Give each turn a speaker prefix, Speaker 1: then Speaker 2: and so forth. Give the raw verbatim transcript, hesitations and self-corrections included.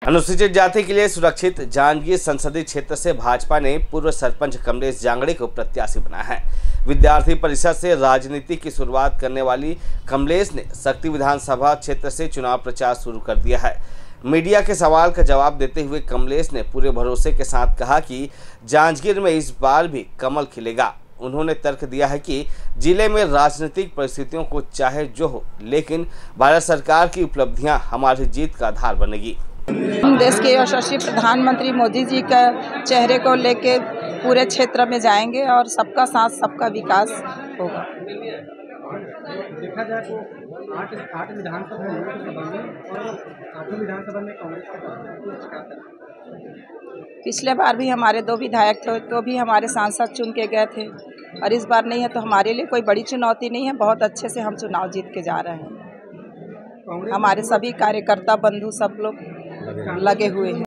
Speaker 1: अनुसूचित जाति के लिए सुरक्षित जांजगीर संसदीय क्षेत्र से भाजपा ने पूर्व सरपंच कमलेश जांगड़े को प्रत्याशी बनाया है। विद्यार्थी परिषद से राजनीति की शुरुआत करने वाली कमलेश ने शक्ति विधानसभा क्षेत्र से चुनाव प्रचार शुरू कर दिया है। मीडिया के सवाल का जवाब देते हुए कमलेश ने पूरे भरोसे के साथ कहा कि जांजगीर में इस बार भी कमल खिलेगा। उन्होंने तर्क दिया है कि जिले में राजनीतिक परिस्थितियों को चाहे जो हो, लेकिन भारत सरकार की उपलब्धियां हमारी जीत का आधार बनेगी।
Speaker 2: हम देश के यशस्वी प्रधानमंत्री मोदी जी का चेहरे को लेके पूरे क्षेत्र में जाएंगे और सबका साथ सबका विकास होगा।
Speaker 3: देखा जाए तो आठ आठ विधानसभा में और आठों विधानसभा में कांग्रेस का पिछले बार भी हमारे दो विधायक थे तो भी हमारे सांसद चुन के गए थे और इस बार नहीं है, तो हमारे लिए कोई बड़ी चुनौती नहीं है। बहुत अच्छे से हम चुनाव जीत के जा रहे हैं। हमारे सभी कार्यकर्ता बंधु सब लोग लगे हुए हैं।